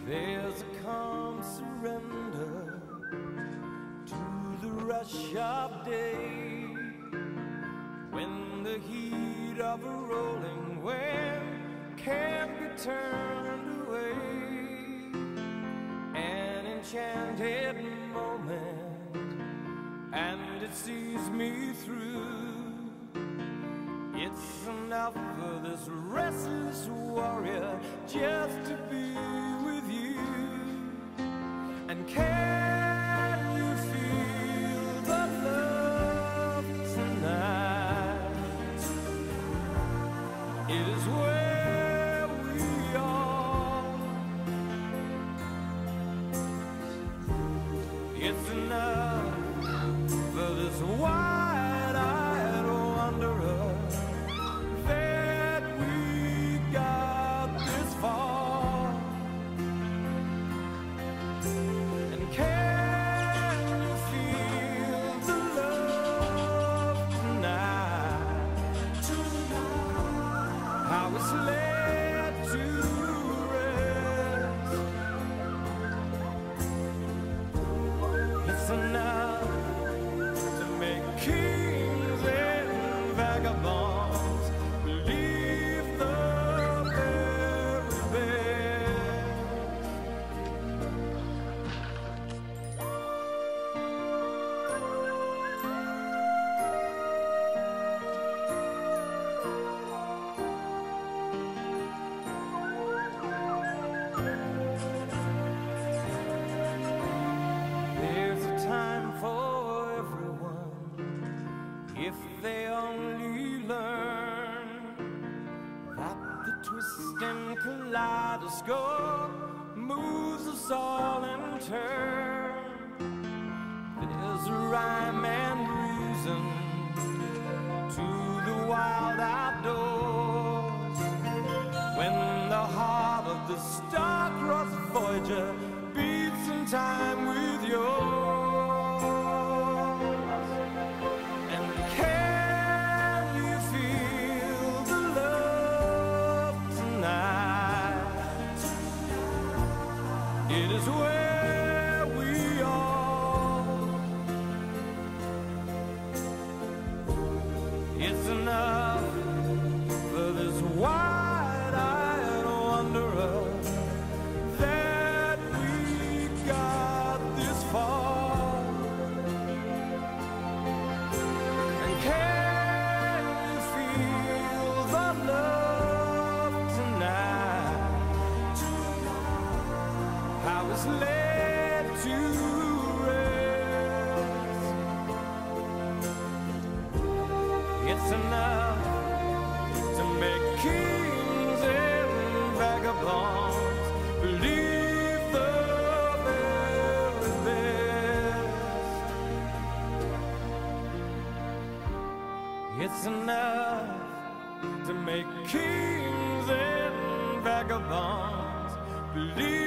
There's a calm surrender to the rush of day, when the heat of a rolling wave can't be turned away. An enchanted moment, and it sees me through. It's enough for this restless warrior just to be with you. And can you feel the love tonight? It is where we are. It's enough for this wide-eyed wanderer that we got this far. And can you feel the love tonight? How it's led to rest. It's enough to make kings and vagabonds believe the very best. There's a time for everyone, if they only learn that the twisting kaleidoscope moves us all in turn. There's a rhyme and reason to the wild outdoors, when the heart of the star-crossed Voyager beats in time with yours. And can you feel the love tonight? It is where we are. It's enough for this wide-eyed wanderer that we got this far. And can you feel the love tonight? How it's led to rest. It's enough to make kings and vagabonds believe the very best. It's enough to make kings and vagabonds believe